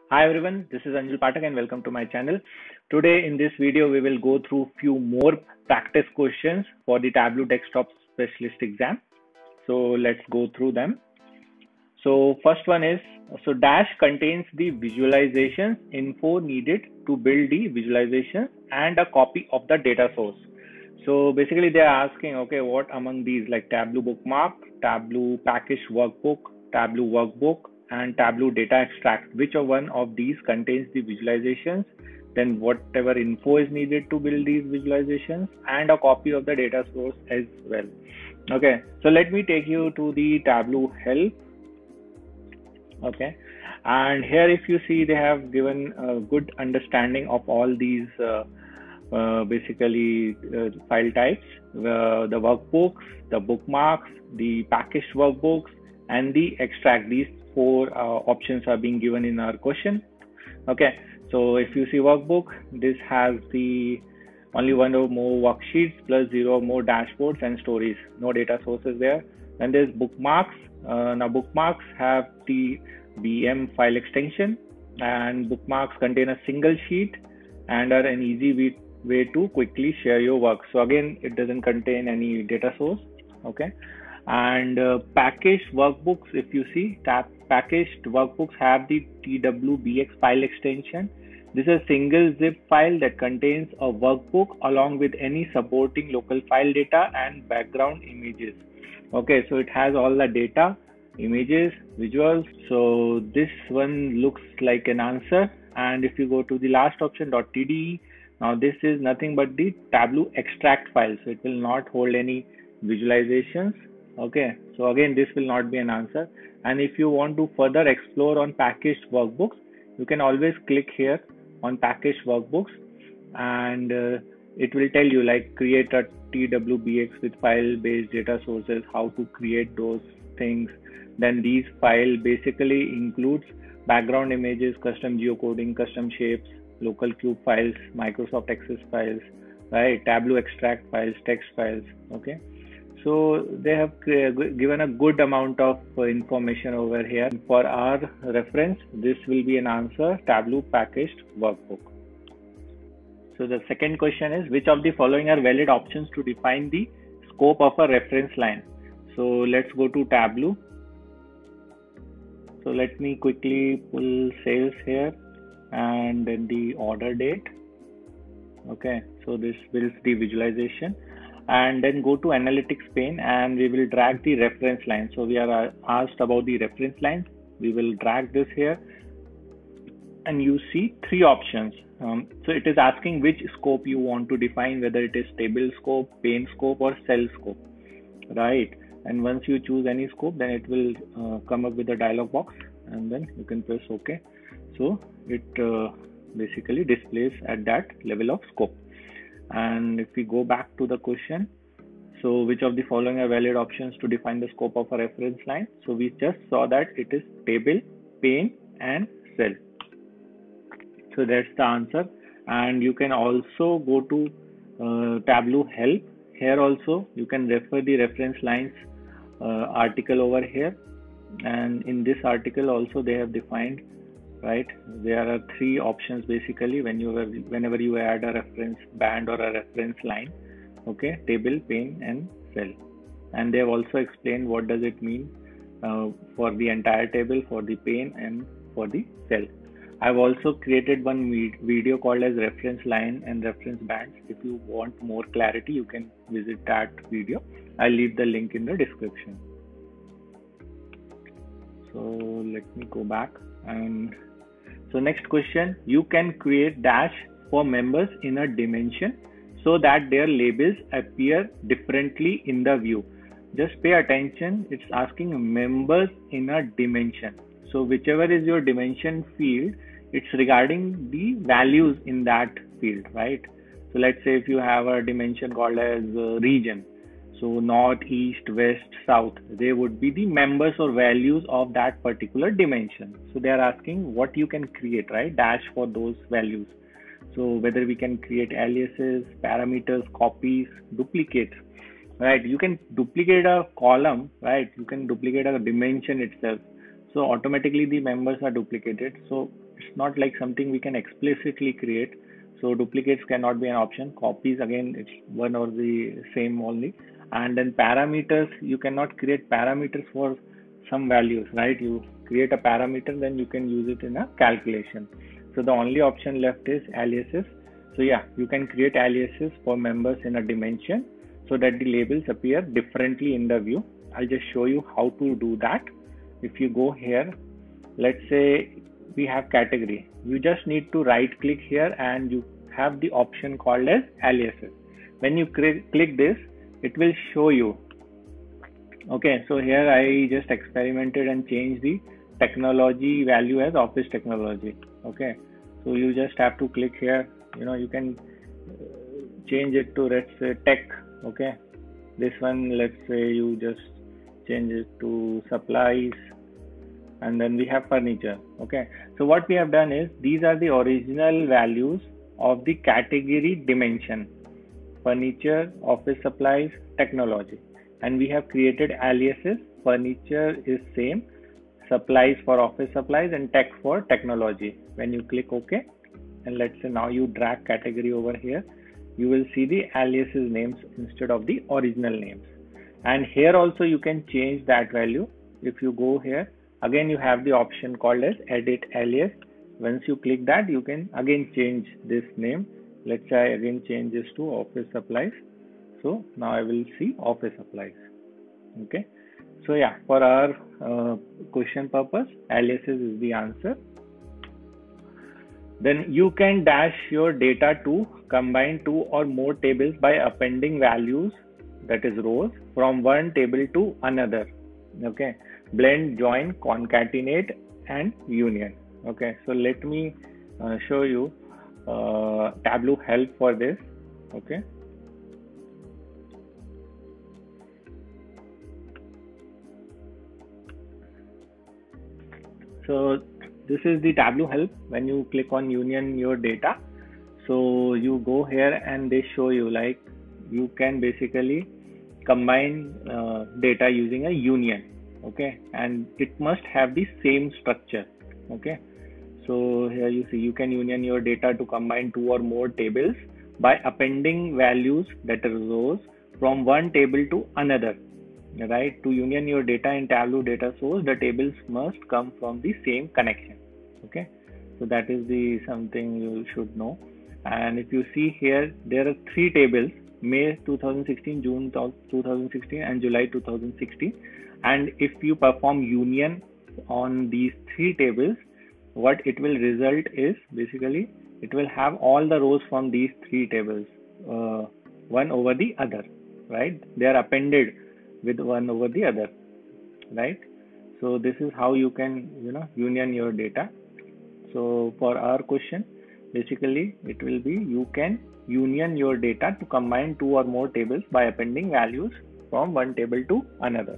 Hi everyone, this is Anjul Patak and welcome to my channel. Today in this video we will go through few more practice questions for the Tableau Desktop Specialist exam. So let's go through them. So first one is, Dash contains the visualizations info needed to build the visualization and a copy of the data source. So basically they are asking, okay, what among these like Tableau bookmark, Tableau package workbook, Tableau workbook, and Tableau data extract, which one of these contains the visualizations, then whatever info is needed to build these visualizations, and a copy of the data source as well. Okay, so let me take you to the Tableau help. Okay, and here if you see they have given a good understanding of all these file types, the workbooks, the bookmarks, the packaged workbooks, and the extract. These four options are being given in our question. Okay, so if you see workbook, this has the only one or more worksheets plus 0 or more dashboards and stories, no data sources there. Then there's bookmarks. Now bookmarks have the BM file extension, and bookmarks contain a single sheet and are an easy way to quickly share your work. So again, it doesn't contain any data source. Okay, and packaged workbooks, if you see, packaged workbooks have the TWBX file extension. This is a single zip file that contains a workbook along with any supporting local file data and background images. Okay, so it has all the data, images, visuals. So this one looks like an answer. And if you go to the last option, .tde, now this is nothing but the Tableau extract file. So it will not hold any visualizations. Okay, so again, this will not be an answer. And if you want to further explore on packaged workbooks, you can always click here on packaged workbooks, and it will tell you like create a TWBX with file based data sources, how to create those things. Then these file basically includes background images, custom geocoding, custom shapes, local cube files, Microsoft Access files, right? Tableau extract files, text files. Okay, so they have given a good amount of information over here. For our reference, this will be an answer, Tableau packaged workbook. So the second question is, which of the following are valid options to define the scope of a reference line? So let's go to Tableau. So let me quickly pull sales here and then the order date. Okay, so this builds the visualization, and then go to analytics pane and we will drag the reference line. So we are asked about the reference line. We will drag this here and you see three options. So it is asking which scope you want to define, whether it is table scope, pane scope, or cell scope, right? And once you choose any scope, then it will come up with a dialog box, and then you can press OK. So it basically displays at that level of scope. And if we go back to the question, so which of the following are valid options to define the scope of a reference line? So we just saw that it is table, pane, and cell. So that's the answer. And you can also go to Tableau help. Here also you can refer the reference lines article over here, and in this article also they have defined, right? There are three options basically whenever you add a reference band or a reference line. Okay, table, pane, and cell. And they have also explained what does it mean for the entire table, for the pane, and for the cell. I've also created one video called as reference line and reference bands. If you want more clarity, you can visit that video. I'll leave the link in the description. So let me go back. And so next question, you can create dash for members in a dimension so that their labels appear differently in the view. Just pay attention, it's asking members in a dimension. So whichever is your dimension field, it's regarding the values in that field, right? So let's say if you have a dimension called as region, so north, east, west, south, they would be the members or values of that particular dimension. So they are asking what you can create, right? Dash for those values. So whether we can create aliases, parameters, copies, duplicates, right? You can duplicate a column, right? You can duplicate a dimension itself. So automatically the members are duplicated. So it's not like something we can explicitly create. So duplicates cannot be an option. Copies, again, it's one or the same only. And then parameters, you cannot create parameters for some values, right? You create a parameter, then you can use it in a calculation. So the only option left is aliases. So yeah, you can create aliases for members in a dimension so that the labels appear differently in the view. I'll just show you how to do that. If you go here, let's say we have category. You just need to right click here and you have the option called as aliases. When you click this, it will show you. Okay, so here I just experimented and changed the technology value as office technology. Okay, so you just have to click here. You can change it to, let's say, tech. Okay, this one, let's say you just change it to supplies, and then we have furniture. Okay, so what we have done is these are the original values of the category dimension: furniture, office supplies, technology, and we have created aliases. Furniture is same, supplies for office supplies, and tech for technology. When you click OK, and let's say now you drag category over here, you will see the aliases names instead of the original names. And here also you can change that value. If you go here, again you have the option called as edit alias. Once you click that, you can again change this name. Let's say I again change this to office supplies. So now I will see office supplies. Okay, so yeah, for our question purpose, aliases is the answer. Then you can dash your data to combine two or more tables by appending values, that is rows, from one table to another. Okay, blend, join, concatenate, and union. Okay, so let me show you Tableau help for this. Okay, so this is the Tableau help. When you click on union your data, so you go here and they show you like you can basically combine data using a union. Okay, and it must have the same structure. Okay, so here you see you can union your data to combine two or more tables by appending values, that is rows, from one table to another. Right, to union your data in Tableau data source, the tables must come from the same connection. Okay, so that is the something you should know. And if you see here, there are three tables: May 2016, June 2016, and July 2016. And if you perform union on these three tables, what it will result is basically it will have all the rows from these three tables one over the other. Right, they are appended with one over the other. Right, so this is how you can union your data. So for our question, basically it will be you can union your data to combine two or more tables by appending values from one table to another.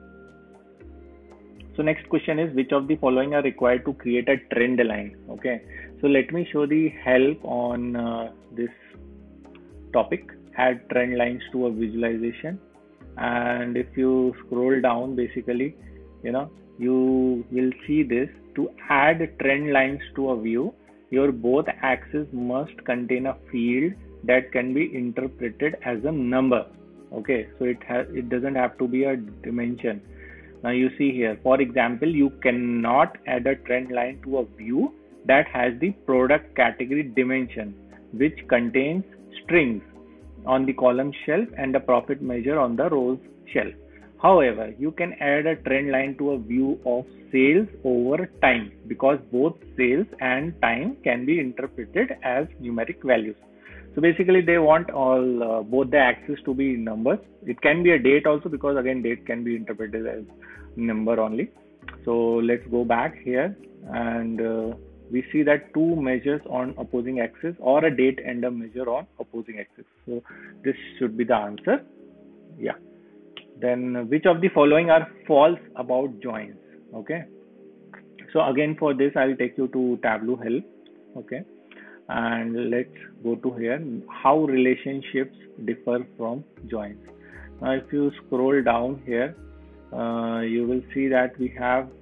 So next question is, which of the following are required to create a trend line? Okay, so let me show the help on this topic: add trend lines to a visualization. And if you scroll down, basically you will see this: to add trend lines to a view, your both axes must contain a field that can be interpreted as a number. Okay, so it doesn't have to be a dimension. Now you see here, for example, you cannot add a trend line to a view that has the product category dimension, which contains strings on the column shelf and the profit measure on the rows shelf. However, you can add a trend line to a view of sales over time, because both sales and time can be interpreted as numeric values. So basically they want all both the axes to be numbers. It can be a date also, because again date can be interpreted as number only. So let's go back here, and we see that two measures on opposing axis, or a date and a measure on opposing axis. So this should be the answer. Yeah. Then which of the following are false about joins? Okay, so again for this I'll take you to Tableau help. Okay, and let's go to here, how relationships differ from joins. Now if you scroll down here, you will see that we have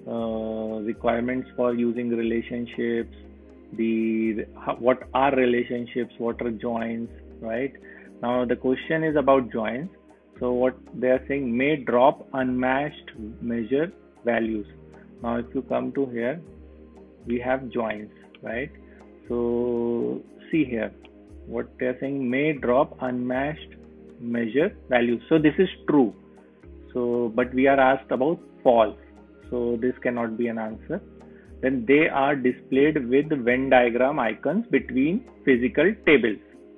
requirements for using relationships, what are relationships, what are joins, right? Now the question is about joins. So what they are saying, may drop unmatched measure values. Now if you come to here, we have joins, right? So see here, what they are saying, may drop unmatched measure values. So this is true. So but we are asked about false. So this cannot be an answer. Then they are displayed with Venn diagram icons between physical tables.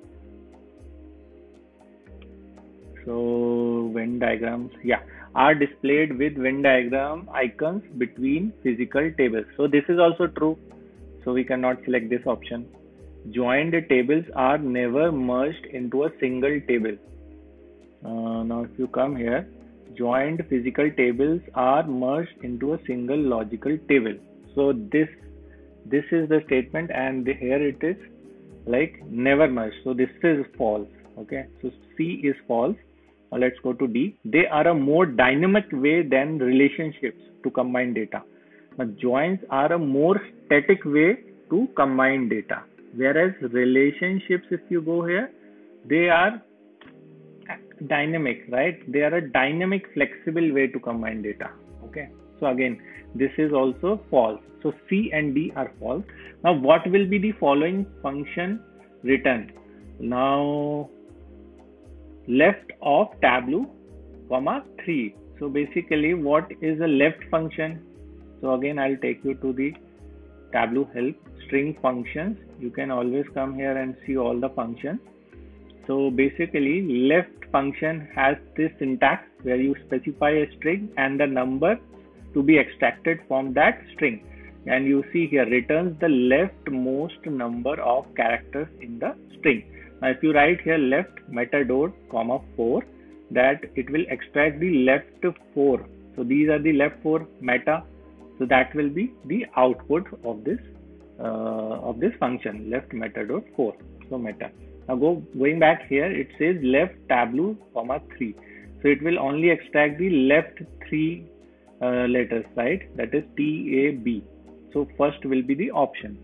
So Venn diagrams, yeah, are displayed with Venn diagram icons between physical tables. So this is also true. So we cannot select this option. Joined tables are never merged into a single table. Now if you come here, joined physical tables are merged into a single logical table. So this is the statement, and here it is like never merged. So this is false. Okay, so C is false. Now let's go to D. They are a more dynamic way than relationships to combine data. Now joins are a more static way to combine data, whereas relationships, if you go here, they are dynamic, right? They are a dynamic, flexible way to combine data. Okay, so again, this is also false. So C and D are false. Now what will be the following function written? Now left of Tableau, comma 3. So basically, what is a left function? So again, I'll take you to the Tableau help, string functions. You can always come here and see all the functions. So basically, left function has this syntax where you specify a string and the number to be extracted from that string. And you see here, returns the leftmost number of characters in the string. Now if you write here left metadot, comma 4, that it will extract the left 4. So these are the left 4 meta. So that will be the output of this function, left metadot 4. So meta. Now going back here, it says left Tableau, comma 3. So it will only extract the left 3 letters, right? That is TAB. So first will be the option.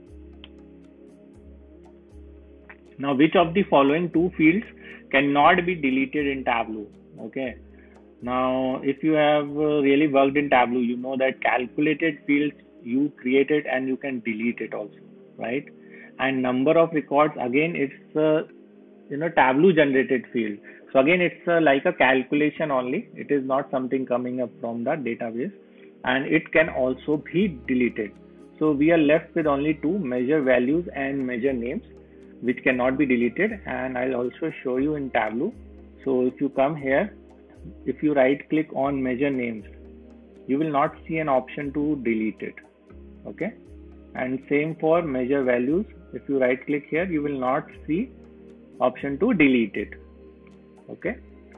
Now, which of the following two fields cannot be deleted in Tableau? Okay. Now, if you have really worked in Tableau, you know that calculated fields you create it and you can delete it also, right? And number of records, again, it's a Tableau generated field. So again, it's like a calculation only. It is not something coming up from the database, and it can also be deleted. So we are left with only two, measure values and measure names, which cannot be deleted. And I'll also show you in Tableau. So if you come here, if you right click on measure names, you will not see an option to delete it. Okay. And same for measure values. If you right click here, you will not see option to delete it. Okay.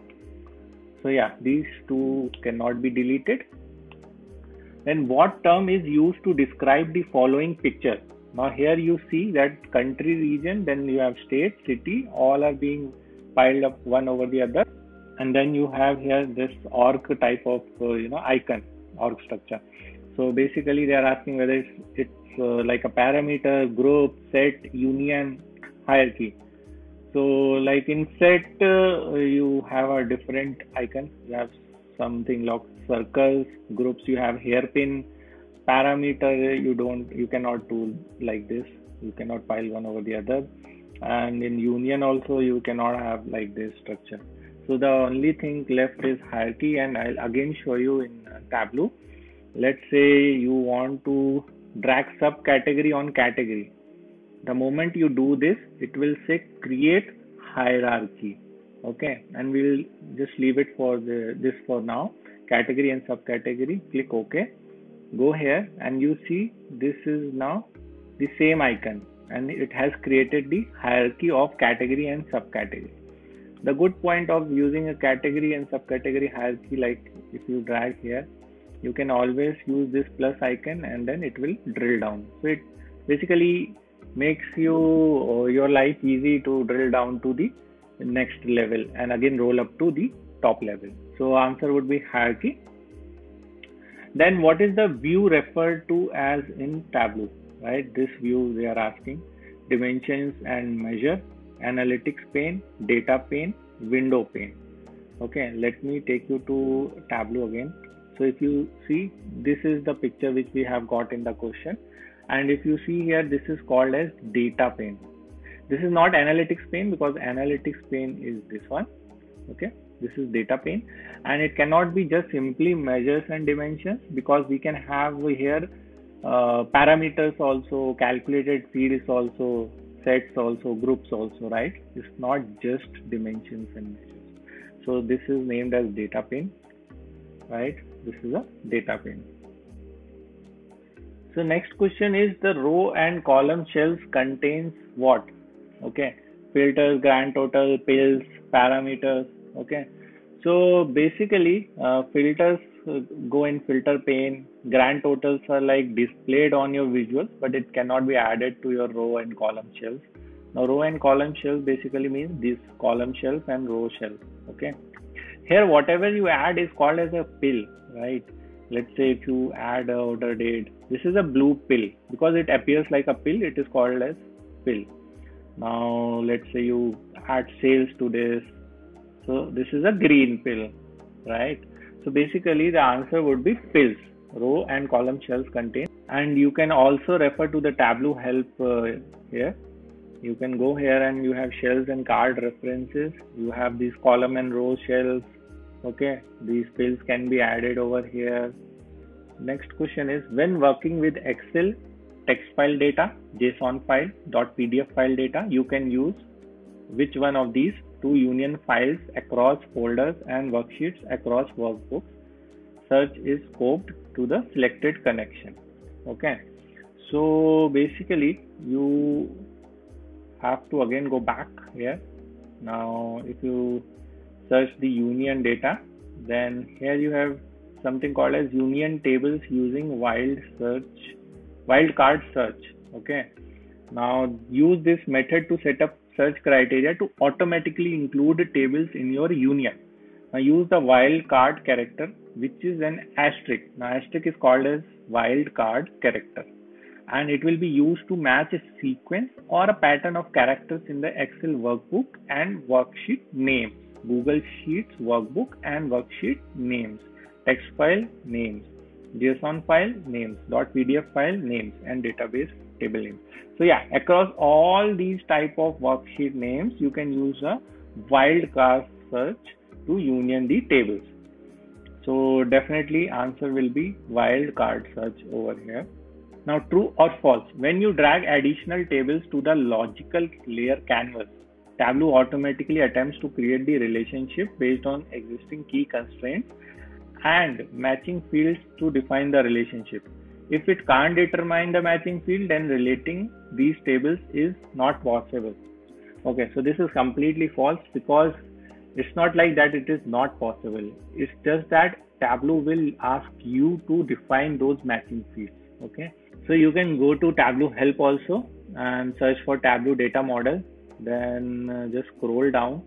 So yeah, these two cannot be deleted. Then what term is used to describe the following picture? Now here you see that country, region, then you have state, city, all are being piled up one over the other. And then you have here this org type of icon, org structure. So basically they are asking whether it's like a parameter, group, set, union, hierarchy. So like in set, you have a different icon. You have something like circles, groups, you have hairpin. Parameter, you cannot do like this. You cannot pile one over the other. And in union also, you cannot have like this structure. So the only thing left is hierarchy, and I'll again show you in Tableau. Let's say you want to drag subcategory on category. The moment you do this, it will say create hierarchy. Okay, and we'll just leave it for this for now. Category and subcategory. Click OK. Go here and you see this is now the same icon, and it has created the hierarchy of category and subcategory. The good point of using a category and subcategory hierarchy, like if you drag here, you can always use this plus icon and then it will drill down. So it basically makes your life easy to drill down to the next level and again roll up to the top level. So answer would be hierarchy. Then what is the view referred to as in Tableau, right? This view they are asking. Dimensions and measure, analytics pane, data pane, window pane. Okay, let me take you to Tableau again. So if you see, this is the picture which we have got in the question. And if you see here, this is called as data pane. This is not analytics pane because analytics pane is this one. Okay, this is data pane, and it cannot be just simply measures and dimensions because we can have here parameters also, calculated fields also, sets also, groups also, right? It's not just dimensions and measures. So this is named as data pane, right? This is a data pane. So next question is the row and column shells contains what? Okay, filters, grand total, pills, parameters. Okay, so basically filters go in filter pane. Grand totals are like displayed on your visuals, but it cannot be added to your row and column shells. Now row and column shells basically means this column shells and row shells. Okay, here whatever you add is called as a pill, right? Let's say if you add a order date, this is a blue pill because it appears like a pill, it is called as pill. Now let's say you add sales to this, so this is a green pill, right? So basically the answer would be pills. Row and column shells contain, and you can also refer to the Tableau help here. You can go here and you have shells and card references. You have these column and row shells. Okay, these pills can be added over here. Next question is, when working with Excel text file data, JSON file, .pdf file data, you can use which one of these two union files across folders and worksheets across workbooks? Search is scoped to the selected connection. Okay, so basically you have to again go back here. Now if you search the union data, then here you have something called as union tables using wildcard search. Okay, now use this method to set up search criteria to automatically include tables in your union. Now use the wildcard character, which is an asterisk. Now asterisk is called as wildcard character, and it will be used to match a sequence or a pattern of characters in the Excel workbook and worksheet names, Google Sheets workbook and worksheet names, text file names, JSON file names, .pdf file names, and database table names. So yeah, across all these type of worksheet names, you can use a wildcard search to union the tables. So definitely answer will be wildcard search over here. Now true or false, when you drag additional tables to the logical layer canvas, Tableau automatically attempts to create the relationship based on existing key constraints and matching fields to define the relationship. If it can't determine the matching field, then relating these tables is not possible. Okay, so this is completely false because it's not like that it is not possible. It's just that Tableau will ask you to define those matching fields. Okay, so you can go to Tableau help also and search for Tableau data model. Then just scroll down,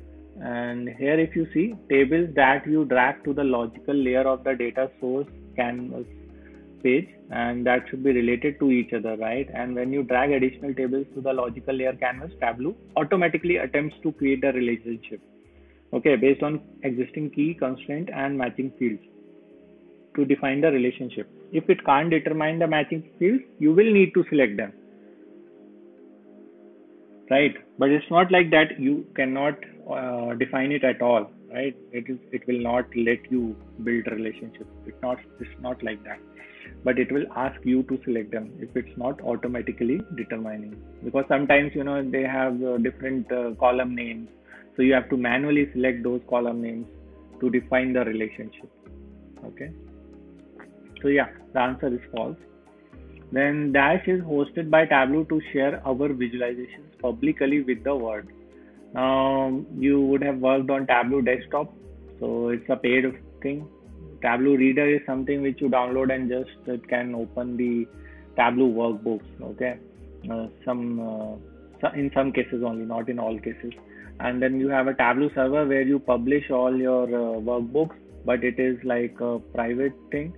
and here if you see tables that you drag to the logical layer of the data source canvas page, and that should be related to each other, right? And when you drag additional tables to the logical layer canvas, Tableau automatically attempts to create a relationship, okay, based on existing key constraint and matching fields to define the relationship. If it can't determine the matching fields, you will need to select them, right? But it's not like that you cannot define it at all, right? It will not let you build a relationship. It's not like that, but it will ask you to select them if it's not automatically determining, because sometimes they have different column names, so you have to manually select those column names to define the relationship. Okay, so yeah, the answer is false. Then Dash is hosted by Tableau to share our visualizations publicly with the world. You would have worked on Tableau desktop, so it's a paid thing. Tableau Reader is something which you download and just it can open the Tableau workbooks. Okay, in some cases only, not in all cases. And then you have a Tableau server where you publish all your workbooks, but it is like a private thing.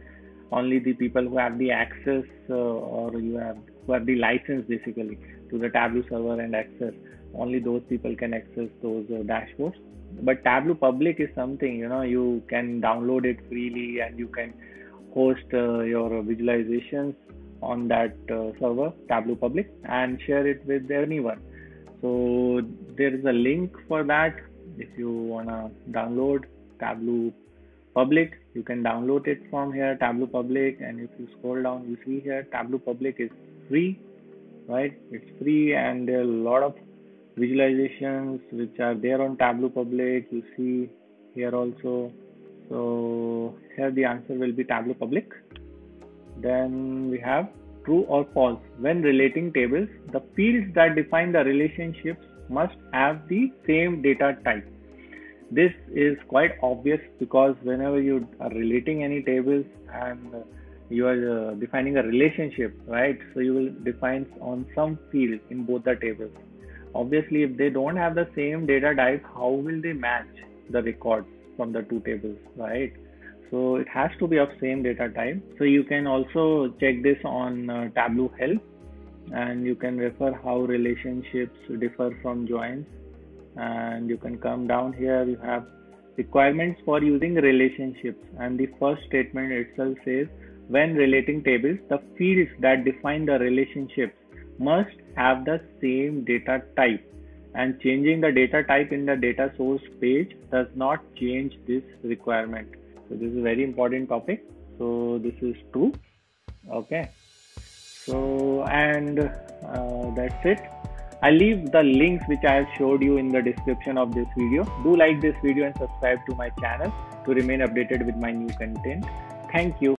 only the people who have the access or who have the license basically to the Tableau server and access. Only those people can access those dashboards. But Tableau Public is something, you can download it freely and you can host your visualizations on that server, Tableau Public, and share it with anyone. So there is a link for that. If you wanna download Tableau Public, you can download it from here, Tableau Public, and if you scroll down, you see here Tableau Public is free, right? It's free, and there are a lot of visualizations which are there on Tableau Public. You see here also. So here the answer will be Tableau Public. Then we have true or false. When relating tables, the fields that define the relationships must have the same data type. This is quite obvious because whenever you are relating any tables and you are defining a relationship, right? So you will define on some field in both the tables. Obviously, if they don't have the same data type, how will they match the records from the two tables, right? So it has to be of same data type. So you can also check this on Tableau Help, and you can refer how relationships differ from joins. And you can come down here, you have requirements for using relationships, and the first statement itself says when relating tables, the fields that define the relationships must have the same data type, and changing the data type in the data source page does not change this requirement. So this is a very important topic. So this is true. Okay. So and that's it. I'll leave the links which I have showed you in the description of this video. Do like this video and subscribe to my channel to remain updated with my new content. Thank you.